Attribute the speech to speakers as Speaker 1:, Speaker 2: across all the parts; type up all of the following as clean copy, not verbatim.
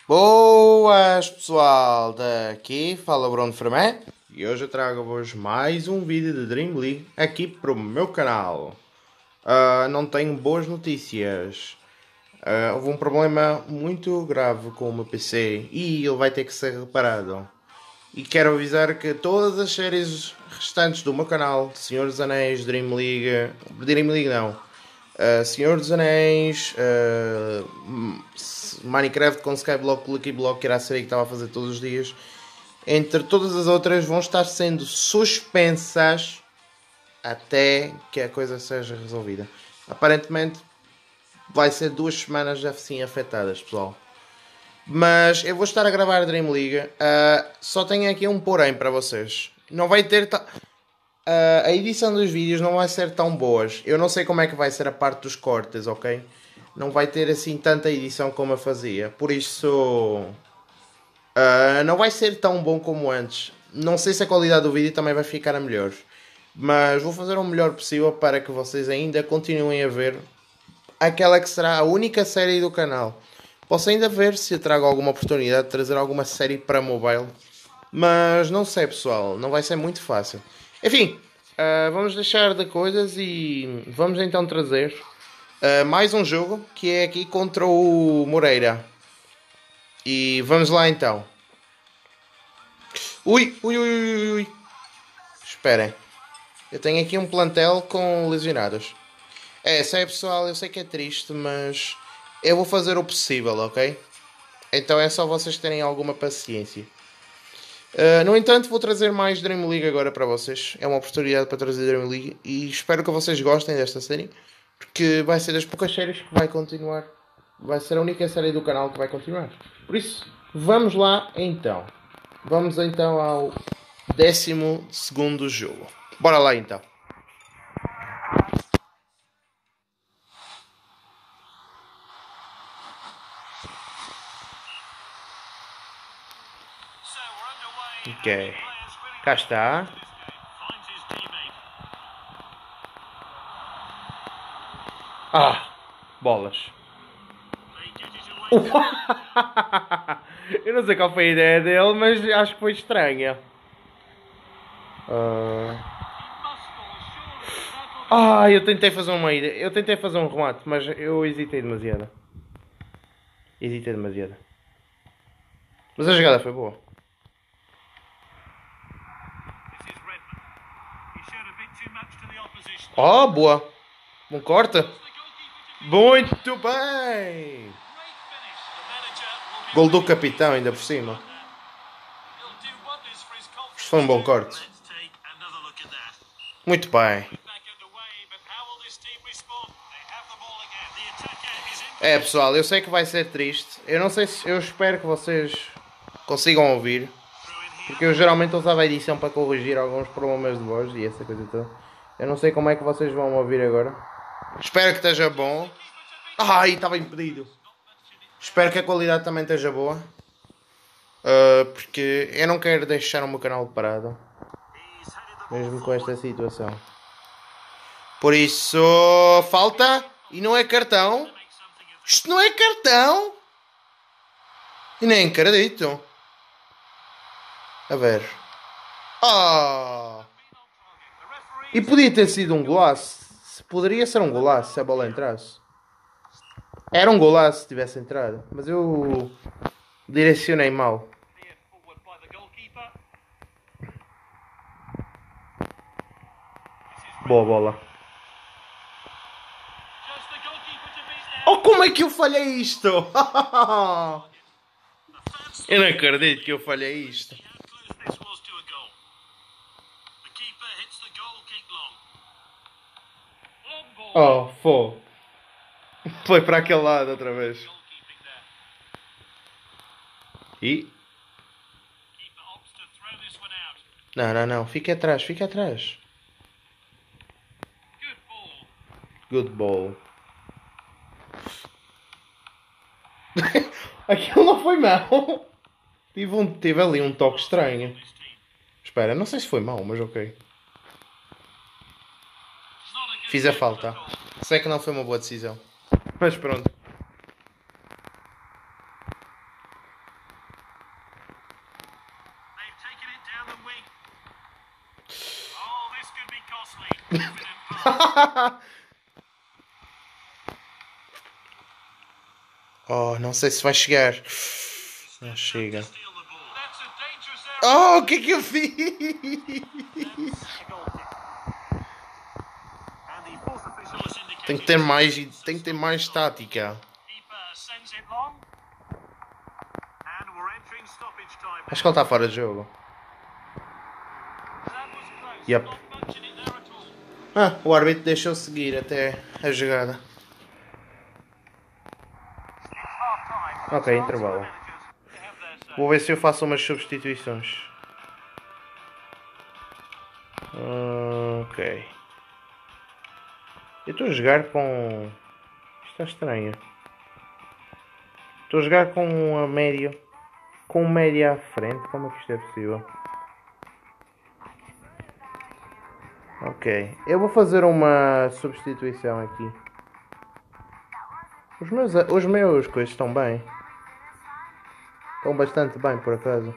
Speaker 1: Boas pessoal, daqui fala Bruno Fermé e hoje eu trago-vos mais um vídeo de Dream League aqui para o meu canal. Não tenho boas notícias. Houve um problema muito grave com o meu PC e ele vai ter que ser reparado. E quero avisar que todas as séries restantes do meu canal, Senhor dos Anéis, Dream League não, Senhor dos Anéis, Minecraft com Skyblock, Lucky Block, que era a série que estava a fazer todos os dias, entre todas as outras, vão estar sendo suspensas até que a coisa seja resolvida. Aparentemente vai ser 2 semanas assim afetadas, pessoal. Mas eu vou estar a gravar Dream League. Só tenho aqui um porém para vocês. Não vai ter... a edição dos vídeos não vai ser tão boas. Eu não sei como é que vai ser a parte dos cortes, ok? Não vai ter assim tanta edição como eu fazia. Por isso... não vai ser tão bom como antes. Não sei se a qualidade do vídeo também vai ficar a melhor. Mas vou fazer o melhor possível para que vocês ainda continuem a ver aquela que será a única série do canal. Posso ainda ver se eu trago alguma oportunidade de trazer alguma série para mobile. Mas não sei, pessoal. Não vai ser muito fácil. Enfim, vamos deixar de coisas e vamos então trazer mais um jogo que é aqui contra o Moreira. E vamos lá então. Ui. Esperem. Eu tenho aqui um plantel com lesionados. Sei pessoal, eu sei que é triste, mas eu vou fazer o possível, ok? Então é só vocês terem alguma paciência. No entanto, vou trazer mais Dream League agora para vocês. É uma oportunidade para trazer Dream League e espero que vocês gostem desta série, porque vai ser das poucas séries que vai continuar. Vai ser a única série do canal que vai continuar. Por isso, vamos lá então. Vamos então ao 12º jogo. Bora lá então. Ok. Cá está. Bolas. Eu não sei qual foi a ideia dele, mas acho que foi estranha. Eu tentei fazer uma ideia. Eu tentei fazer um remate, mas eu hesitei demasiado. Mas a jogada foi boa. Boa. Bom corte. Muito bem. Gol do capitão ainda por cima. Isto foi um bom corte. Muito bem. Pessoal, eu sei que vai ser triste. Eu não sei se... Eu espero que vocês consigam ouvir. Porque eu geralmente usava a edição para corrigir alguns problemas de voz e essa coisa toda. Eu não sei como é que vocês vão ouvir agora. Espero que esteja bom. Estava impedido. Espero que a qualidade também esteja boa. Porque eu não quero deixar o meu canal parado. Mesmo com esta situação. Por isso, falta. E não é cartão. Isto não é cartão. E nem acredito. A ver. E podia ter sido um golaço. Poderia ser um golaço se a bola entrasse. Era um golaço se tivesse entrado. Mas eu direcionei mal. Boa bola. Como é que eu falhei isto? Eu não acredito que eu falhei isto. Foi para aquele lado outra vez. E? Não. Fica atrás. Good ball. Aquilo não foi mau. Tive ali um toque estranho. Espera, não sei se foi mau, mas ok. Fiz a falta. Sei que não foi uma boa decisão. Mas pronto. Oh, não sei se vai chegar. Não chega. Oh, o que é que eu fiz? Tem que ter mais tática. Acho que ele está fora de jogo. Yep. Ah, o árbitro deixou seguir até a jogada. Ok, intervalo. Vou ver se eu faço umas substituições. Ok. Eu estou a jogar com... Isto está estranho. Estou a jogar com a média. Com o média à frente. Como é que isto é possível? Ok. Eu vou fazer uma substituição aqui. Os meus coisas estão bem. Estão bastante bem, por acaso.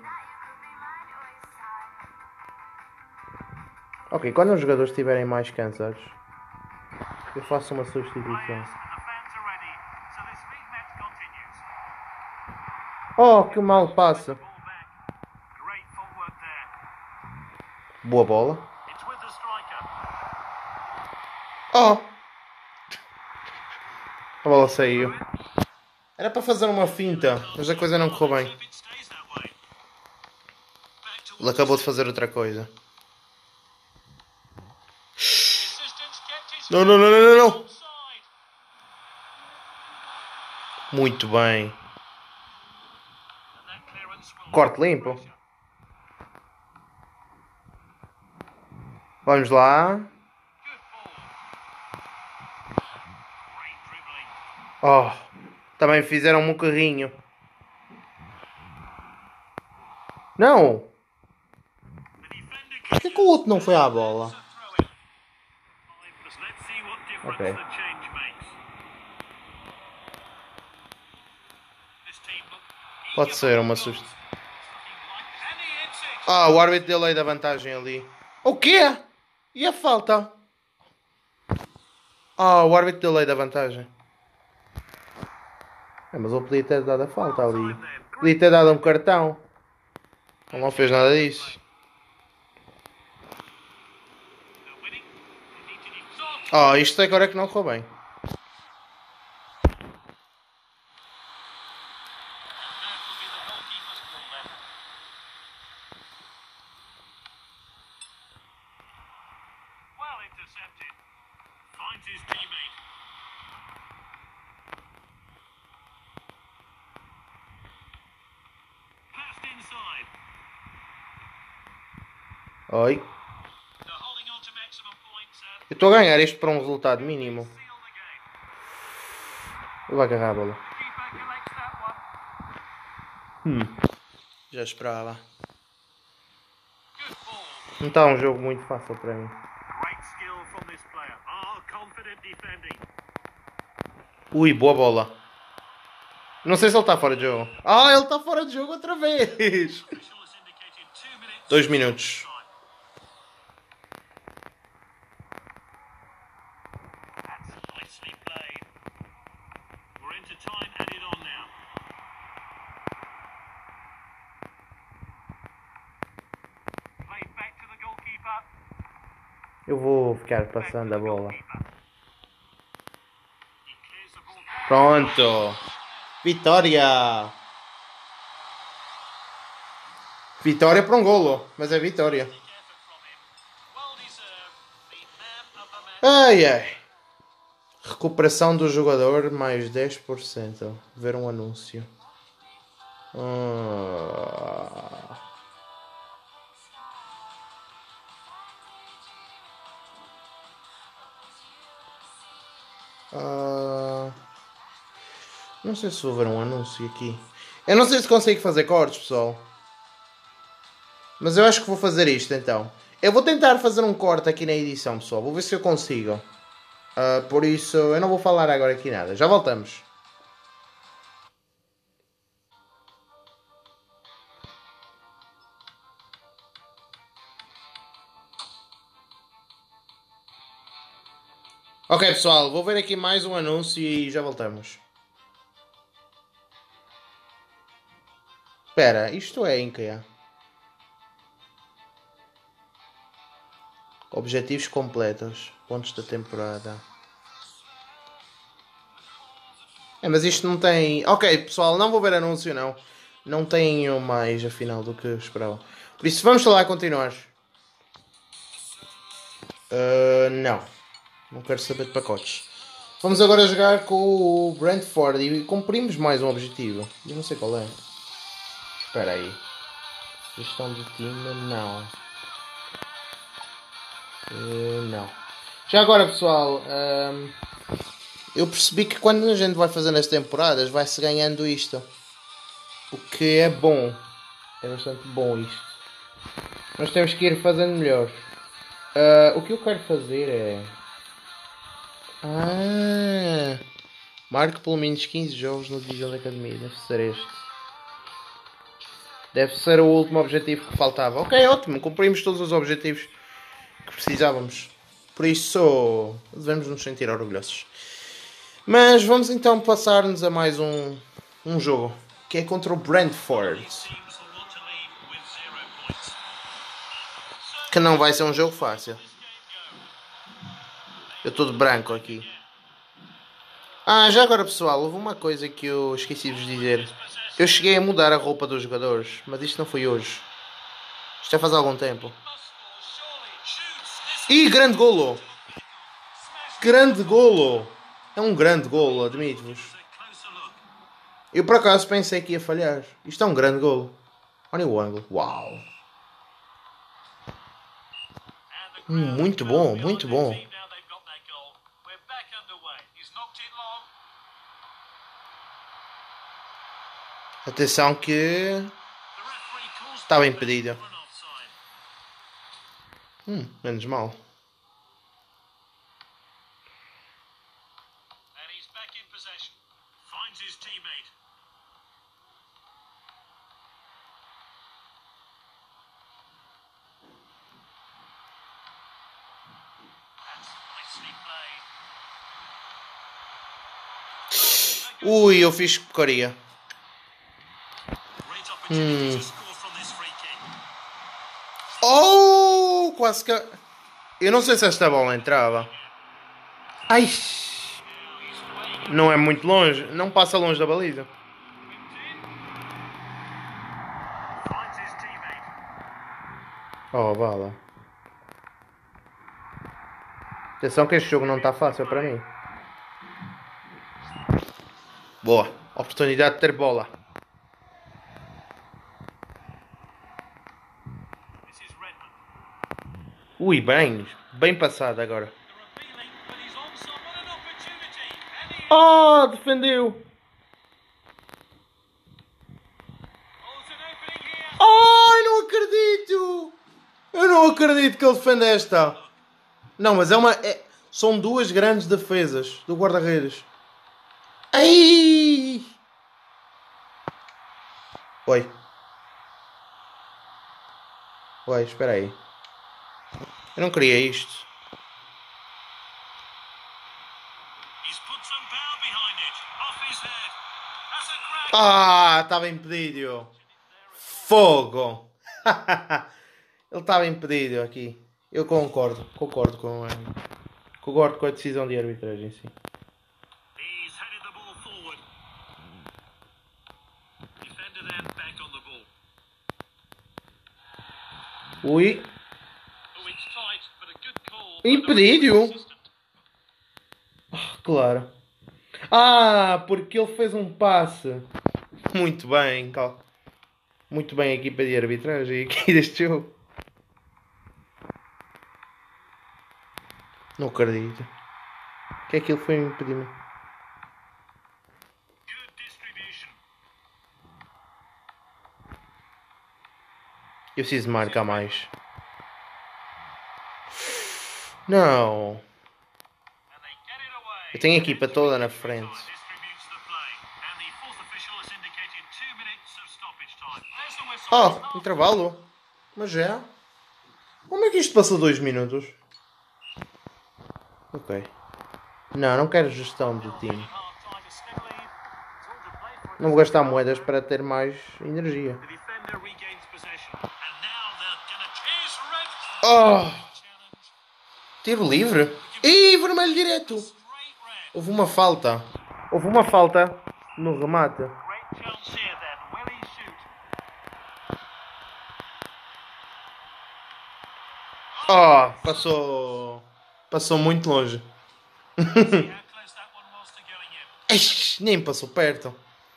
Speaker 1: Ok, quando os jogadores estiverem mais cansados, eu faço uma substituição. Oh, que mal passa. Boa bola. Oh! A bola saiu. Era para fazer uma finta, mas a coisa não correu bem. Ele acabou de fazer outra coisa. Não, não, não, não, não, não. Muito bem. Corte limpo. Vamos lá. Oh, também fizeram-me um carrinho. Não. Por que o outro não foi à bola? Ok. Pode ser uma substituição. Ah, o árbitro deu lei da vantagem ali. O quê? E a falta? Ah, o árbitro deu lei da vantagem. Mas ele podia ter dado a falta ali. Podia ter dado um cartão. Ele não fez nada disso. Ah, isto agora é que não correu bem. Oi. Eu estou a ganhar isto para um resultado mínimo. Eu vou agarrar a bola. Já esperava. Não está um jogo muito fácil para mim. Ui, boa bola. Não sei se ele está fora de jogo. Ah, ele está fora de jogo outra vez. 2 minutos. Eu vou ficar passando a bola. Pronto. Vitória. Vitória para um golo. Mas é vitória. Ai, ai. Recuperação do jogador mais 10%. Ver um anúncio. Não sei se vou ver um anúncio aqui. Eu não sei se consigo fazer cortes, pessoal. Mas eu acho que vou fazer isto então. Eu vou tentar fazer um corte aqui na edição, pessoal. Vou ver se eu consigo. Por isso, eu não vou falar agora aqui nada. Já voltamos. Ok, pessoal, vou ver aqui mais um anúncio e já voltamos. Espera, isto é em que é? Objetivos completos. Pontos da temporada. Mas isto não tem... Ok, pessoal, não vou ver anúncio, não. Não tenho mais, afinal, do que eu esperava. Por isso, vamos lá continuar. Não. Não quero saber de pacotes. Vamos agora jogar com o Brentford e cumprimos mais um objetivo. Eu não sei qual é. Espera aí. Gestão do time, não. Não. Já agora, pessoal, eu percebi que quando a gente vai fazendo as temporadas, vai-se ganhando isto. O que é bom. É bastante bom isto. Nós temos que ir fazendo melhor. O que eu quero fazer é... marque pelo menos 15 jogos na divisão da academia. Deve ser este. Deve ser o último objetivo que faltava. Ok, ótimo. Cumprimos todos os objetivos que precisávamos. Por isso, devemos nos sentir orgulhosos. Mas vamos então passar-nos a mais um jogo. Que é contra o Brentford. Que não vai ser um jogo fácil. Eu estou de branco aqui. Já agora, pessoal, houve uma coisa que eu esqueci de vos dizer. Eu cheguei a mudar a roupa dos jogadores, mas isto não foi hoje. Isto já faz algum tempo. Ih, grande golo! Grande golo! É um grande golo, admito-vos. Eu por acaso pensei que ia falhar. Isto é um grande golo. Olha o ângulo. Uau! Muito bom, muito bom. Atenção que... estava impedido. Menos mal. Ui, eu fiz porcaria. Oh, quase que... Eu não sei se esta bola entrava. Ai. Não é muito longe. Não passa longe da baliza. Oh, bala. Atenção que este jogo não está fácil para mim. Boa. Oportunidade de ter bola. Ui, bem. Bem passado agora. Oh, defendeu. Oh, não acredito. Eu não acredito que ele defenda esta. Não, mas é uma... são duas grandes defesas do guarda-redes. Ai! Oi. Oi, espera aí. Eu não queria isto. Estava impedido. Fogo. Ele estava impedido aqui. Eu concordo. Concordo com a decisão de arbitragem, sim. Ui. Impedido? Claro. Porque ele fez um passe. Muito bem, Cal. Muito bem a equipa de arbitragem aqui deste jogo. Não acredito. O que é que ele foi impedimento? Eu preciso marcar mais. Não. Eu tenho a equipa toda na frente. Intervalo? Mas já? Como é que isto passou 2 minutos? Ok. Não, não quero gestão de time. Não vou gastar moedas para ter mais energia. Oh! Tiro livre? Ih, vermelho direto! Houve uma falta. Houve uma falta no remate. Oh, passou muito longe. Eish, nem passou perto.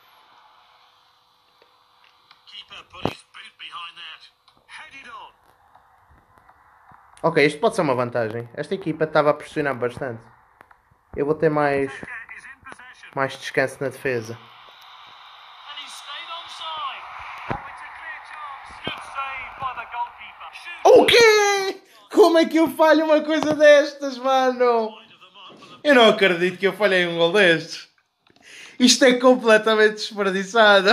Speaker 1: Ok, isto pode ser uma vantagem. Esta equipa estava a pressionar bastante. Eu vou ter mais descanso na defesa. O quê? Como é que eu falho uma coisa destas, mano? Eu não acredito que eu falhei um gol destes. Isto é completamente desperdiçado.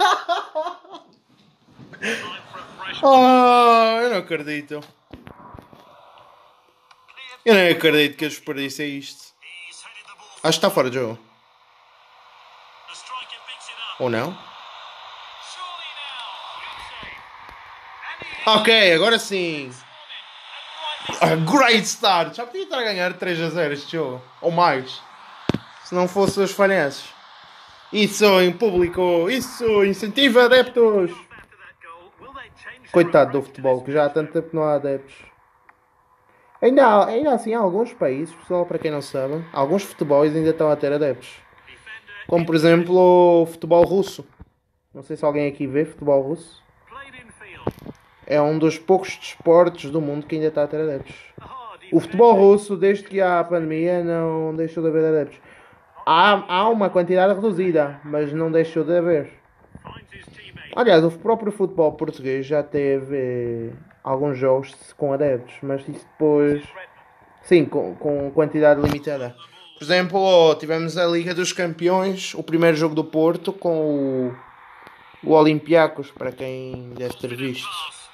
Speaker 1: Oh, eu não acredito. Eu não acredito que eu desperdicei isto. Acho que está fora de jogo. Ou não? Ok, agora sim. Great start. Já podia estar a ganhar 3-0 este jogo. Ou mais. Se não fosse os falhanços. Isso em público. Isso incentiva adeptos. Coitado do futebol, que já há tanto tempo que não há adeptos. Ainda assim, há alguns países, pessoal, para quem não sabe, alguns futebols ainda estão a ter adeptos. Como, por exemplo, o futebol russo. Não sei se alguém aqui vê futebol russo. É um dos poucos desportos do mundo que ainda está a ter adeptos. O futebol russo, desde que há a pandemia, não deixou de haver adeptos. Há uma quantidade reduzida, mas não deixou de haver. Aliás, o próprio futebol português já teve alguns jogos com adeptos, mas isso depois... Sim, com quantidade limitada. Por exemplo, tivemos a Liga dos Campeões, o primeiro jogo do Porto, com o Olympiacos, para quem deve ter visto.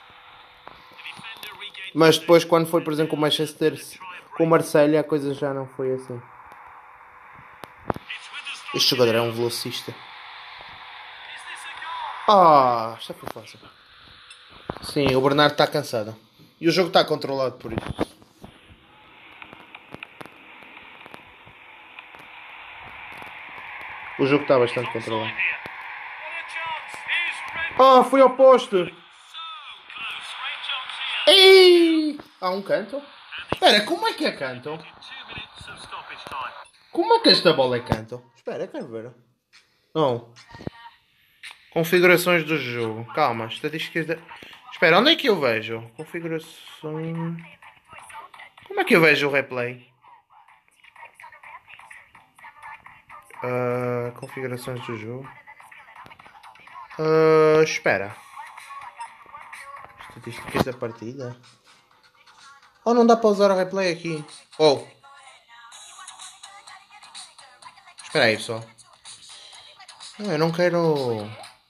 Speaker 1: Mas depois, quando foi, por exemplo, com o Manchester, com o Marselha, a coisa já não foi assim. Este jogador é um velocista. Ah, esta foi fácil. Sim, o Bernardo está cansado. E o jogo está controlado por isso. O jogo está bastante controlado. Ah, foi ao poste. Ei! Há um canto? Espera, como é que é canto? Como é que esta bola é canto? Espera, quero ver. Não. Configurações do jogo. Calma, estatísticas da... Espera, onde é que eu vejo? Configurações... Como é que eu vejo o replay? Configurações do jogo. Espera. Estatísticas da partida. Oh, não dá para usar o replay aqui. Oh. Espera aí, pessoal. Não, eu não quero...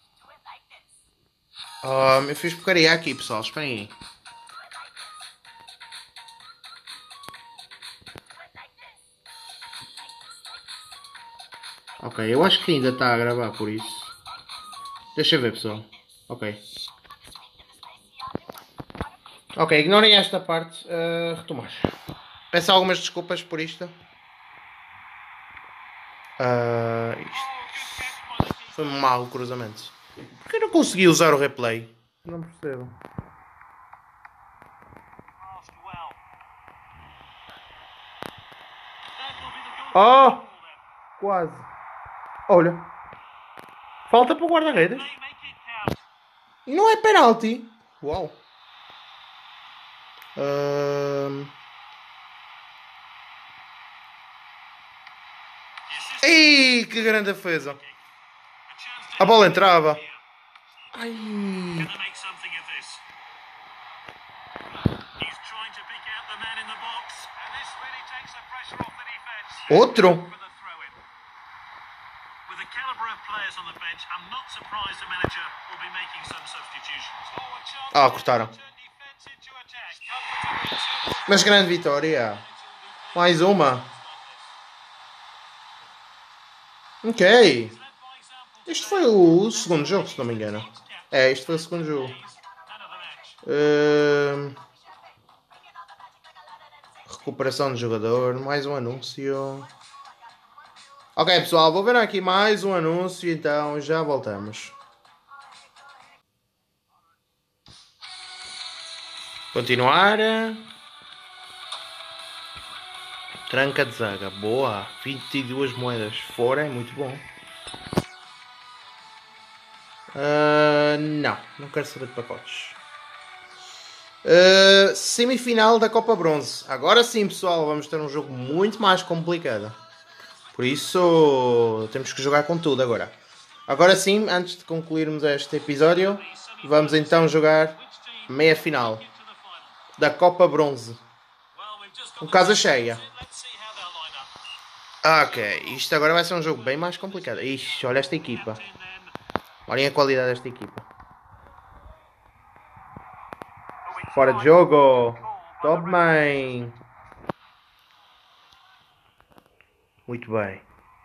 Speaker 1: eu fiz porcaria aqui, pessoal. Espera aí. Ok, eu acho que ainda está a gravar por isso. Deixa eu ver, pessoal. Ok. Ok, ignorem esta parte. Retomar. Peço algumas desculpas por isto. Isto foi um mau cruzamento. Por que não consegui usar o replay? Não percebo. Oh! Quase. Olha. Falta para o guarda-redes. E não é penalti. Uau. Ei, que grande defesa. A bola entrava. Ai. Outro? Cortaram. Mas grande vitória. Mais uma. Ok. Este foi o segundo jogo, se não me engano. É, este foi o segundo jogo. Recuperação de jogador. Mais um anúncio. Ok, pessoal. Vou ver aqui mais um anúncio. Então já voltamos. Continuar. Tranca de zaga. Boa. 22 moedas fora. É muito bom. Não quero saber de pacotes. Semifinal da Copa Bronze. Agora sim, pessoal, vamos ter um jogo muito mais complicado. Por isso, temos que jogar com tudo agora. Agora sim, antes de concluirmos este episódio, vamos então jogar meia final da Copa Bronze. Com casa cheia. Ok, isto agora vai ser um jogo bem mais complicado. Ixi, olha esta equipa. Olhem a qualidade desta equipa. Fora de jogo. Top man. Muito bem.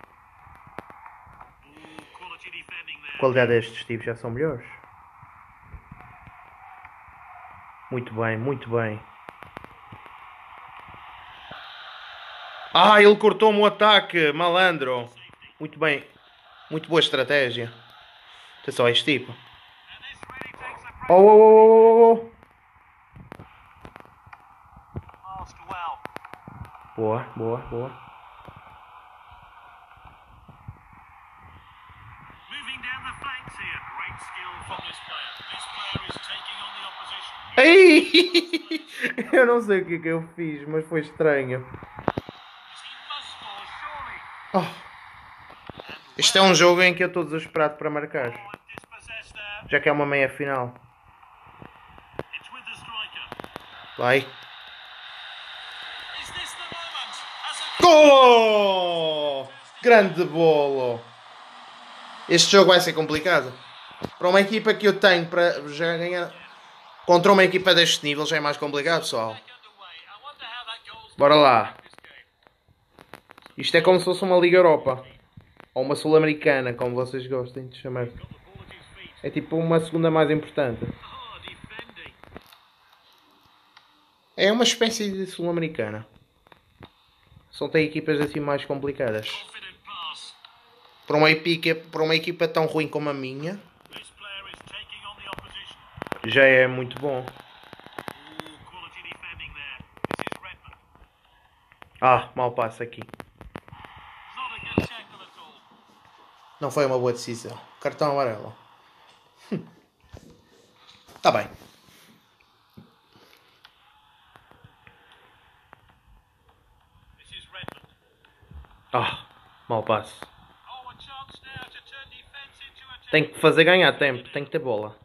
Speaker 1: A qualidade destes tipos já são melhores. Muito bem, muito bem. Ah, ele cortou-me o ataque, malandro. Muito bem. Muito boa estratégia. Atenção a este tipo. Oh. Boa. Ei! Eu não sei o que eu fiz, mas foi estranho. Oh. Este é um jogo em que eu estou desesperado para marcar. Já que é uma meia final. Vai. Gol! Grande bolo! Este jogo vai ser complicado. Para uma equipa que eu tenho para já ganhar contra uma equipa deste nível já é mais complicado, pessoal. Bora lá. Isto é como se fosse uma Liga Europa. Ou uma Sul-Americana, como vocês gostem de chamar. É tipo uma segunda mais importante. É uma espécie de Sul-Americana. Só tem equipas assim mais complicadas. Para uma equipa tão ruim como a minha, já é muito bom. Ah, mal passo aqui. Não foi uma boa decisão. Cartão amarelo. Tá bem. Ah, mal passo. Tem que fazer ganhar tempo. Tem que ter bola.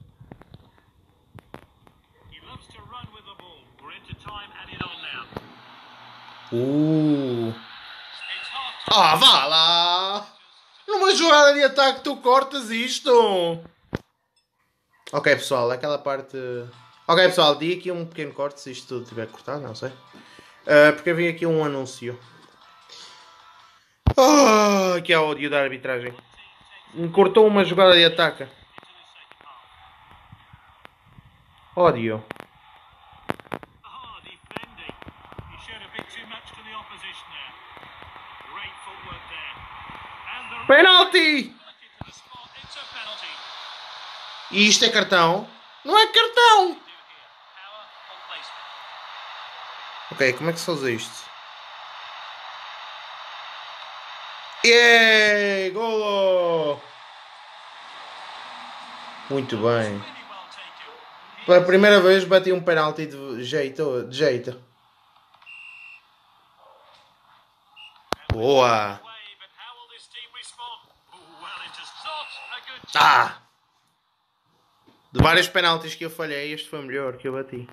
Speaker 1: Ah, vá lá! Numa jogada de ataque tu cortas isto! Ok, pessoal, aquela parte... Ok, pessoal, di aqui um pequeno corte se isto tudo tiver cortado, não sei. Porque eu vi aqui um anúncio. Que é o ódio da arbitragem. Cortou uma jogada de ataque. Ódio. Penalty! E isto é cartão? Não é cartão! Ok, como é que se usa isto? Yeah! Golo! Muito bem. Pela primeira vez bati um penalti de jeito. Boa! De vários penaltis que eu falhei, este foi o melhor que eu bati.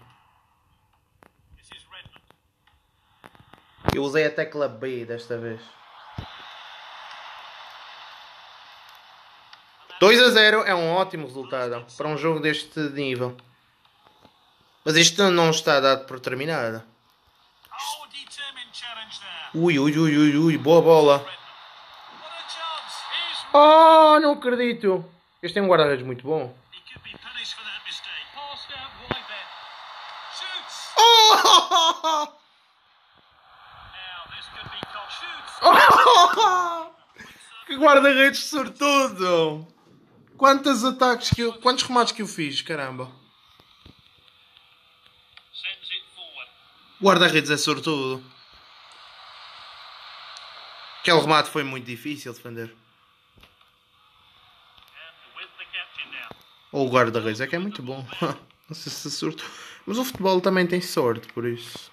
Speaker 1: Eu usei a tecla B desta vez. 2-0 é um ótimo resultado para um jogo deste nível. Mas isto não está dado por terminado. Ui, boa bola. Oh, não acredito. Este é um guarda-redes muito bom. Oh! Oh! Que guarda-redes sortudo! Quantos ataques que eu... Quantos remates que eu fiz, caramba. Guarda-redes é sortudo. Aquele remate foi muito difícil de defender. Ou o guarda-redes é que é muito bom. Não sei se é sorte. Mas o futebol também tem sorte, por isso.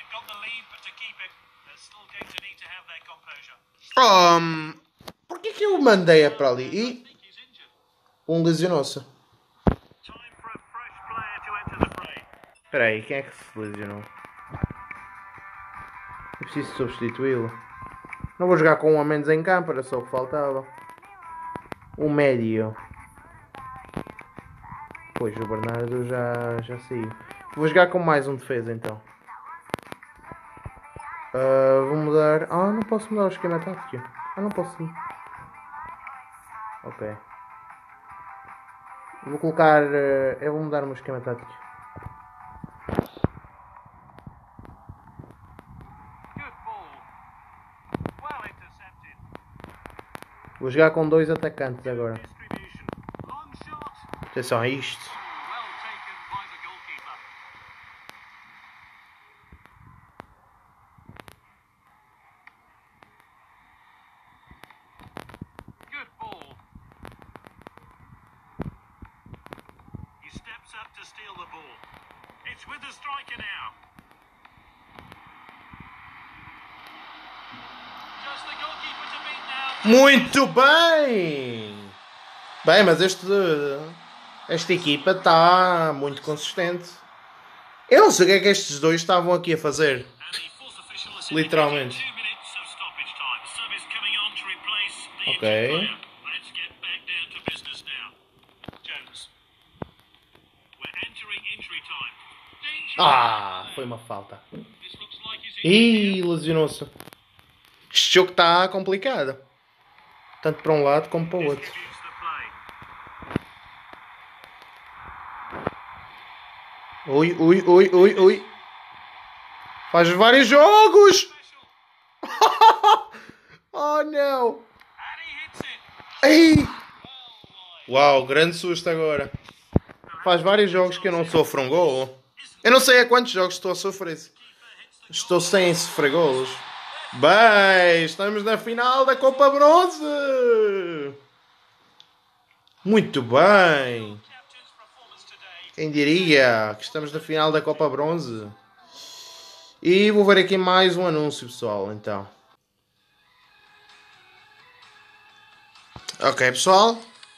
Speaker 1: Porquê que eu mandei-a para ali? E um lesionou-se. Espera aí, quem é que se lesionou? Eu preciso substituí-lo. Não vou jogar com um a menos em campo, era só o que faltava. Um médio. Pois, o Bernardo já saiu. Vou jogar com mais um defesa então. Vou mudar... Ah, não posso mudar o esquema tático. Ah, não posso sim. Ok. Vou colocar... eu vou mudar o meu esquema tático. Vou jogar com 2 atacantes agora. Atenção a isto. Muito bem! Bem, mas esta equipa está muito consistente. Eu não sei o que é que estes dois estavam aqui a fazer. Literalmente. Ok. Ah, foi uma falta. Ih, lesionou-se. Este jogo está complicado. Tanto para um lado como para o outro. Ui, ui, ui, ui, ui. Faz vários jogos! Oh, não! Ei! Uau, grande susto agora. Faz vários jogos que eu não sofro um gol. Eu não sei a quantos jogos estou a sofrer. Estou sem sofrer golos. Bem, estamos na final da Copa Bronze. Muito bem. Quem diria que estamos na final da Copa Bronze. E vou ver aqui mais um anúncio, pessoal, então. Ok, pessoal.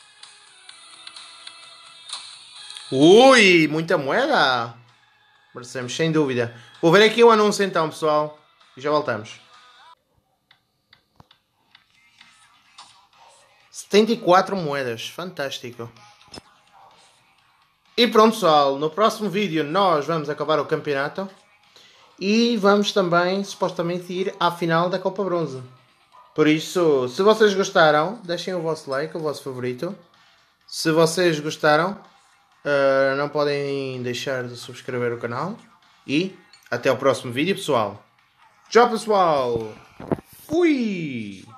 Speaker 1: Ui, muita moeda. Merecemos, sem dúvida. Vou ver aqui o anúncio então, pessoal. E já voltamos. 74 moedas. Fantástico. E pronto, pessoal. No próximo vídeo nós vamos acabar o campeonato. E vamos também, supostamente, ir à final da Copa Bronze. Por isso, se vocês gostaram, deixem o vosso like, o vosso favorito. Se vocês gostaram, não podem deixar de subscrever o canal. E até o próximo vídeo, pessoal. Tchau, pessoal. Fui!